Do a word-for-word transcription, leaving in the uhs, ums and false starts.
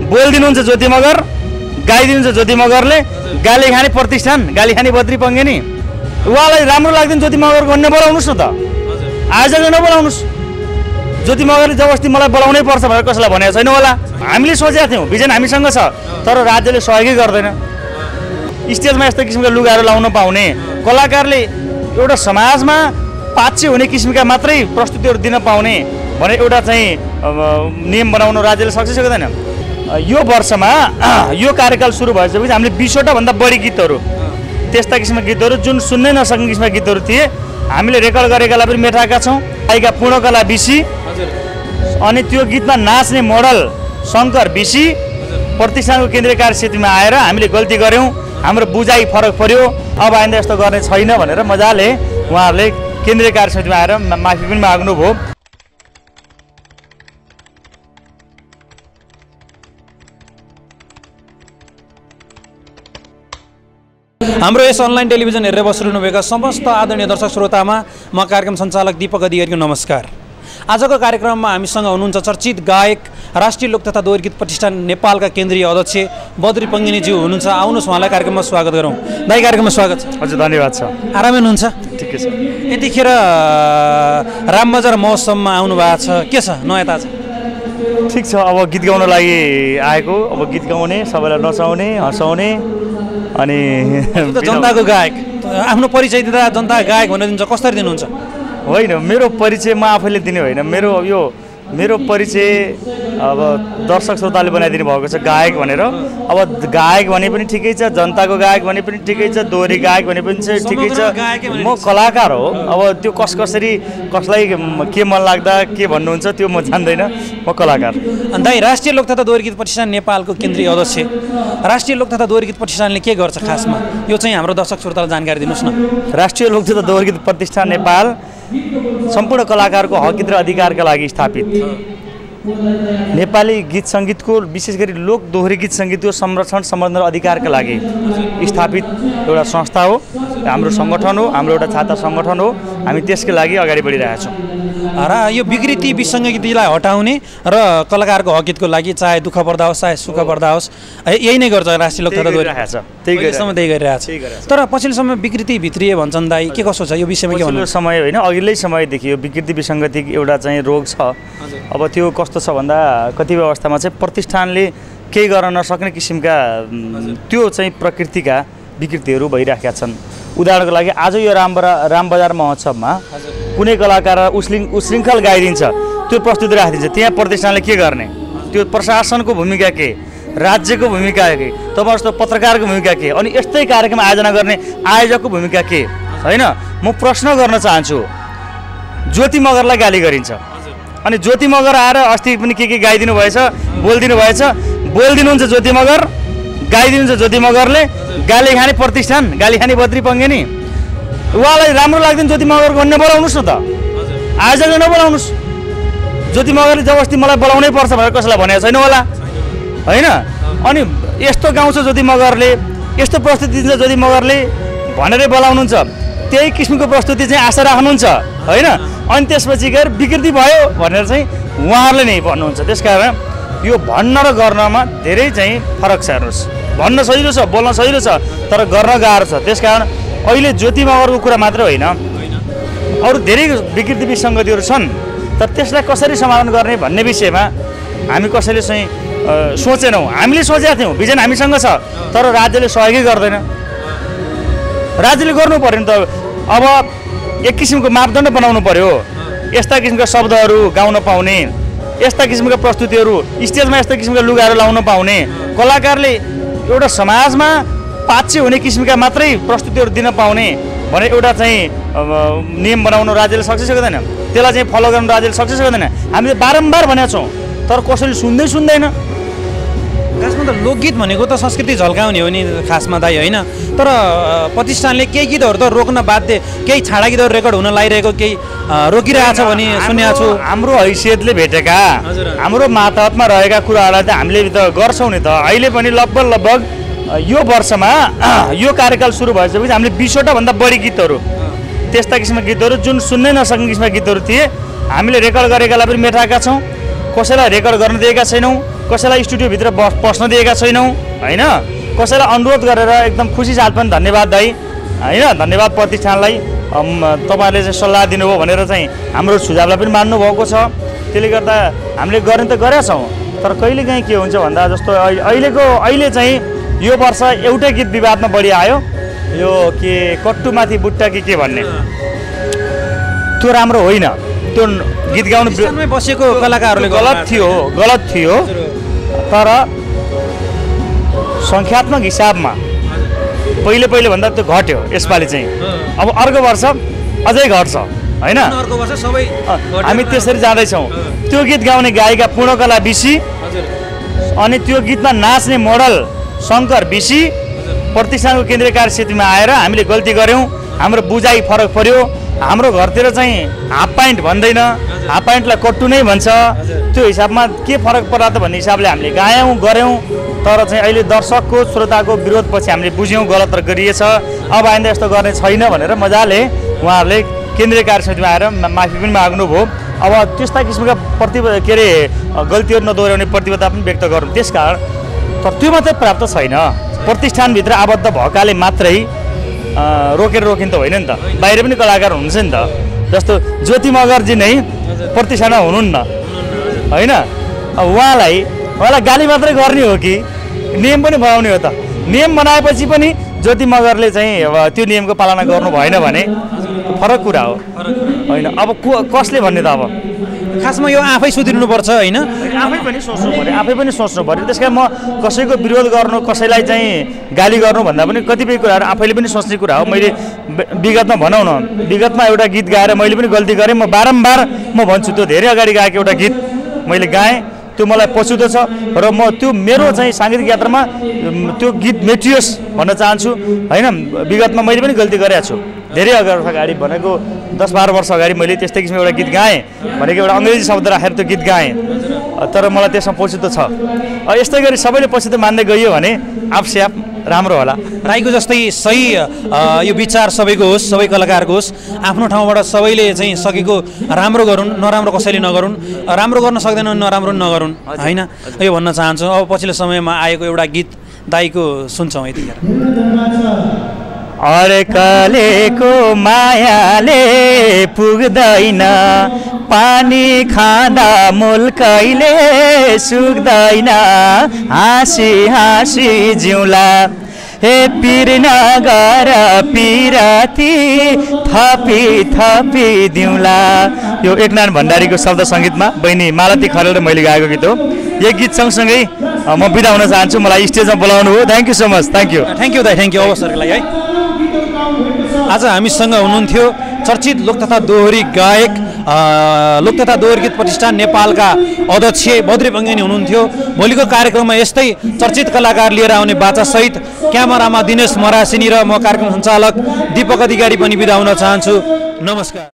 बोलिदिनुहुन्छ ज्योति मगर, गाइदिनुहुन्छ ज्योति मगरले, गाली खाने प्रतिष्ठान, गाली खाने बद्री पङ्गेनी। उहाँलाई राम्रो लाग्दैन ज्योति मगरको भन्ने बोलाउनुहोस् न त, आयोजकले नबोलाउनुहोस्। ज्योति मगरले जबरजस्ती मलाई बोलाउनै पर्छ भनेर कसैलाई भनेको छैन होला। हामीले सोचेका थियौँ भिजन हामीसँग छ, तर राज्यले सहयोगै गर्दैन। स्टेजमा यस्तो किसिमका लुगाहरू लाउन पाउने, कलाकारले एउटा समाजमा पाच्य हुने किसिमका मात्रै प्रस्तुतिहरू दिन पाउने भने एउटा चाहिँ नियम बनाउन राज्यले सक्छ सक्दैन। यो वर्षमा यो कार्यकाल सुरु भएपछि हामीले बिसवटा भन्दा बढी गीतहरू, त्यस्ता किसिमका गीतहरू जुन सुन्नै नसक्ने किसिमका गीतहरू थिए हामीले रेकर्ड गरेकालाई पनि मेटाएका छौँ। गायिका पूर्णकला बिसी अनि त्यो गीतमा नाच्ने मोडल शङ्कर बिसी प्रतिष्ठानको केन्द्रीय कार्य समितिमा आएर हामीले गल्ती गऱ्यौँ, हाम्रो बुझाइ फरक पर्यो, अब आइन्दा यस्तो गर्ने छैन भनेर मजाले उहाँहरूले केन्द्रीय कार्य समितिमा आएर माफी पनि माग्नुभयो। हाम्रो यस अनलाइन टेलिभिजन हेरेर बसिरहनुभएका समस्त आदरणीय दर्शक श्रोतामा म कार्यक्रम सञ्चालक दीपक अधिकारीको नमस्कार। आजको कार्यक्रममा हामीसँग हुनुहुन्छ चर्चित गायक, राष्ट्रिय लोक तथा दोहोरी गीत प्रतिष्ठान नेपालका केन्द्रीय अध्यक्ष बद्री पङ्गेनीज्यू हुनुहुन्छ। आउनुहोस् उहाँलाई कार्यक्रममा स्वागत गरौँ। दाइ कार्यक्रममा स्वागत छ। हजुर धन्यवाद छ। आरामै हुनुहुन्छ? ठिकै छ। यतिखेर रामबजार महोत्सवमा आउनु भएको छ, के छ नयाँ ताजा? ठिक छ, अब गीत गाउन लागि आएको, अब गीत गाउने, सबैलाई नचाउने, हँसाउने अनि जनताको गायक। आफ्नो परिचय दिँदा जनता गायक भनेर दिन्छ, कसरी दिनुहुन्छ? होइन, मेरो परिचय म आफैले दिने होइन, मेरो यो मेरो परिचय अब दर्शक श्रोताले बनाइदिनु भएको छ गायक भनेर। अब गायक भने पनि ठिकै छ, जनताको गायक भने पनि ठिकै छ, दोहोरी गायक भने पनि ठिकै छ, म कलाकार हो। अब त्यो कस कसरी कसलाई के मन लाग्दा के भन्नुहुन्छ त्यो म जान्दैन, म कलाकार। दाइ, राष्ट्रिय लोक तथा दोहोरी गीत प्रतिष्ठान नेपालको केन्द्रीय अध्यक्ष, राष्ट्रिय लोक तथा दोहोरी गीत प्रतिष्ठानले के गर्छ खासमा, यो चाहिँ हाम्रो दर्शक श्रोतालाई जानकारी दिनुहोस् न। राष्ट्रिय लोक तथा दोहोरी गीत प्रतिष्ठान नेपाल सम्पूर्ण कलाकारको हक र अधिकारका लागि स्थापित नेपाली गीत सङ्गीतको, विशेष गरी लोक दोहोरी गीत सङ्गीतको संरक्षण सम्वर्धन र अधिकारका लागि स्थापित एउटा संस्था हो, हाम्रो सङ्गठन हो, हाम्रो एउटा छाता सङ्गठन हो। हामी त्यसकै लागि अगाडि बढिरहेका छौँ र यो विकृति विसङ्गतिलाई हटाउने र कलाकारको हकितको लागि चाहे दुःख पर्दा होस् चाहे सुख पर्दा होस्, यही नै गर्छ राष्ट्रिय लोक तथा दोहोरी छ। त्यही सम्म त्यही गरिरहेको छ। तर पछिल्लो समय विकृति भित्रिए भन्छन् दाइ, के कसो छ यो विषयमा? के भन्नु? समय होइन, अघिल्लै समयदेखि यो विकृति विसङ्गति एउटा चाहिँ रोग छ। अब त्यो कस्तो छ भन्दा कतिपय अवस्थामा चाहिँ प्रतिष्ठानले केही गर्न नसक्ने किसिमका त्यो चाहिँ प्रकृतिका विकृतिहरू भइरहेका छन्। उदाहरणको लागि आज यो रामबरा रामबजार महोत्सवमा कुनै कलाकार उश्लिङ उशृङ्खल गाइदिन्छ, त्यो प्रस्तुति राखिदिन्छ, त्यहाँ प्रतिष्ठानले के गर्ने? त्यो प्रशासनको भूमिका के, राज्यको भूमिका के, तपाईँ जस्तो पत्रकारको भूमिका के, अनि यस्तै कार्यक्रम आयोजना गर्ने आयोजकको भूमिका के? होइन, म प्रश्न गर्न चाहन्छु। ज्योति मगरलाई गाली गरिन्छ अनि ज्योति मगर आएर अस्ति पनि के के गाइदिनु भएछ, बोलिदिनु भएछ, बोलिदिनुहुन्छ ज्योति मगर, गाइदिनुहुन्छ ज्योति मगरले, गाली खाने प्रतिष्ठान, गाली खाने बद्री पङ्गेनी। उहाँलाई राम्रो लाग्दैन ज्योति मगरको भन्ने बोलाउनुहोस् न त, आयोजकले नबोलाउनुहोस्। ज्योति मगरले जबरजस्ती मलाई बोलाउनै पर्छ भनेर कसैलाई भनेको छैन होला। होइन, अनि यस्तो गाउँछ ज्योति मगरले, यस्तो प्रस्तुति दिन्छ ज्योति मगरले भनेरै बोलाउनुहुन्छ, त्यही किसिमको प्रस्तुति चाहिँ आशा राख्नुहुन्छ। होइन, अनि त्यसपछि गएर विकृति भयो भनेर चाहिँ उहाँहरूले नै भन्नुहुन्छ। त्यसकारण यो भन्न र गर्नमा धेरै चाहिँ फरक छ। हेर्नुहोस्, भन्न सजिलो छ, बोल्न सजिलो छ, तर गर्न गाह्रो छ। त्यसकारण अहिले ज्योति मगरको कुरा मात्र होइन, अरू धेरै विकृति विसङ्गतिहरू छन्, तर त्यसलाई कसरी समाधान गर्ने भन्ने विषयमा हामी कसैले चाहिँ सोचेनौँ। हामीले सोचेका थियौँ भिजन हामीसँग छ, तर राज्यले सहयोगै गर्दैन। राज्यले गर्नु पऱ्यो नि त। अब एक किसिमको मापदण्ड बनाउनु पर्यो, यस्ता किसिमका शब्दहरू गाउन पाउने, यस्ता किसिमका प्रस्तुतिहरू, स्टेजमा यस्ता किसिमका लुगाहरू लाउन पाउने, कलाकारले एउटा समाजमा पाच्य हुने किसिमका मात्रै प्रस्तुतिहरू दिन पाउने भने एउटा चाहिँ नियम बनाउन राज्यले सक्छ सक्दैन? त्यसलाई चाहिँ फलो गर्न राज्यले सक्छ सक्दैन? हामीले बारम्बार भनेका छौँ, तर कसैले सुन्दै सुन्दैन। खासमा त लोकगीत भनेको त संस्कृति झल्काउने हो नि खासमा दाइ, होइन? तर प्रतिष्ठानले केही गीतहरू त रोक्न बाध्य, केही छाडा गीतहरू रेकर्ड हुन लागिरहेको केही रोकिरहेको छ भने सुनेको छु। हाम्रो हैसियतले भेटेका, हाम्रो मातहतमा रहेका कुराहरूलाई त हामीले त गर्छौँ नि त। अहिले पनि लगभग लगभग यो वर्षमा यो कार्यकाल सुरु भएपछि हामीले बिसवटा भन्दा बढी गीतहरू, त्यस्ता किसिमका गीतहरू जुन सुन्नै नसक्ने किसिमका गीतहरू थिए हामीले रेकर्ड गरेकालाई पनि मेटाएका छौँ, कसैलाई रेकर्ड गर्न दिएका छैनौँ। कसैलाई स्टुडियोभित्र बस पस्न दिएका छैनौँ होइन। कसैलाई अनुरोध गरेर एकदम खुसी साथ पनि धन्यवाद दाइ होइन, धन्यवाद प्रतिष्ठानलाई, तपाईँहरूले चाहिँ सल्लाह दिनुभयो भनेर चाहिँ हाम्रो सुझावलाई पनि मान्नुभएको छ। त्यसले गर्दा हामीले गर्ने त गरेका छौँ, तर कहिलेकाहीँ के हुन्छ भन्दा जस्तो अहिलेको अहिले चाहिँ यो वर्ष एउटै गीत विवादमा बढी आयो, यो के कट्टुमाथि बुट्टा कि के भन्ने, त्यो राम्रो होइन। त्यो गीत गाउनु बसेको कलाकारहरूले गलत थियो गलत थियो तर सङ्ख्यात्मक हिसाबमा पहिले पहिले भन्दा त्यो घट्यो यसपालि चाहिँ। अब अर्को वर्ष अझै घट्छ होइन, हामी त्यसरी जाँदैछौँ। त्यो गीत गाउने गायिका पूर्णकला बिसी अनि त्यो गीतमा नाच्ने मोडल शङ्कर बिसी प्रतिष्ठानको केन्द्रीय कार्य समितिमा आएर हामीले गल्ती गऱ्यौँ, हाम्रो बुझाइ फरक पर्यो। हाम्रो घरतिर चाहिँ हाफ प्यान्ट भन्दैन, हाफ प्यान्टलाई कट्टु नै भन्छ। त्यो हिसाबमा के फरक पर्ला त भन्ने हिसाबले हामीले गायौँ गऱ्यौँ, तर चाहिँ अहिले दर्शकको श्रोताको विरोधपछि हामीले बुझ्यौँ गलत गरिएछ, अब आइन्दा यस्तो गर्ने छैन भनेर मजाले उहाँहरूले केन्द्रीय कार्य समितिमा आएर माफी पनि माग्नुभयो। अब त्यस्ता किसिमका प्रति के अरे गल्तीहरू नदोहोऱ्याउने प्रतिबद्धता पनि व्यक्त गरौँ। त्यस कारण तर त्यो मात्रै प्राप्त छैन, प्रतिष्ठानभित्र आबद्ध भएकाले मात्रै रोकेर रोकिन त होइन नि त, बाहिर पनि कलाकार हुनुहुन्छ नि त। जस्तो ज्योति मगरजी नै प्रतिष्ठानमा हुनुहुन्न होइन, उहाँलाई उहाँलाई गाली मात्रै गर्ने हो कि नियम पनि बनाउने हो त? नियम बनाएपछि पनि ज्योति मगरले चाहिँ अब त्यो नियमको पालना गर्नु भएन भने फरक कुरा हो होइन। अब को कसले भन्ने त? अब खासमा यो आफै सुध्रिनुपर्छ होइन, आफै पनि सोच्नु पऱ्यो, आफै पनि सोच्नु पऱ्यो। त्यस कारण म कसैको विरोध गर्नु, कसैलाई चाहिँ गाली गर्नु भन्दा पनि कतिपय कुराहरू आफैले पनि सोच्ने कुरा हो। मैले विगतमा भनौँ न, विगतमा एउटा गीत गाएर मैले पनि गल्ती गरेँ, म बारम्बार म भन्छु त्यो धेरै अगाडि गाएको एउटा गीत मैले गाएँ, त्यो मलाई पछुतो छ र म त्यो मेरो चाहिँ साङ्गीतिक यात्रामा त्यो गीत मेटियोस् भन्न चाहन्छु होइन। विगतमा मैले पनि गल्ती गरेको छु, धेरै अगाडि भनेको दस बाह्र वर्ष अगाडि मैले त्यस्तै किसिमको एउटा गीत गाएँ भनेको एउटा अङ्ग्रेजी शब्द राखेर त्यो गीत गाएँ, तर मलाई त्यसमा पछुतो छ। यस्तै गरी सबैले पछुतो मान्दै गइयो भने आफसे आफ राम्रो होला। राईको जस्तै सही यो विचार सबैको होस्, सबै कलाकारको होस्, आफ्नो ठाउँबाट सबैले चाहिँ सकेको राम्रो गरून्, नराम्रो कसैले नगरून्, राम्रो गर्न सक्दैन नराम्रो नगरून् होइन, यो भन्न चाहन्छु। अब पछिल्लो समयमा आएको एउटा गीत दाईको सुन्छौँ यतिखेर। अर्कलेको मायाले पुग्दैन, पानी खाँदा मूल कहिले सुक्दैन, हाँसी हाँसी जिउला हे पिर नगर पिराती थपी थपी दिउँला। यो एकनारायण भण्डारीको शब्द सङ्गीतमा बहिनी मालती खरेल र मैले गाएको गीत हो। यो गीत सँगसँगै म बिदा हुन चाहन्छु, मलाई स्टेजमा बोलाउनु हो। Thank you so much, thank you thank you दाइ, थ्याङ्क यू अवसरको लागि है। आज हामीसँग हुनुहुन्थ्यो चर्चित लोक तथा दोहोरी गायक, लोक तथा दोहोरी गीत प्रतिष्ठान नेपालका अध्यक्ष बद्री बङ्गेनी हुनुहुन्थ्यो। भोलिको कार्यक्रममा यस्तै चर्चित कलाकार लिएर आउने बाचासहित क्यामेरामा दिनेश मरासिनी र म कार्यक्रम सञ्चालक दीपक अधिकारी पनि बिदा हुन चाहन्छु। नमस्कार।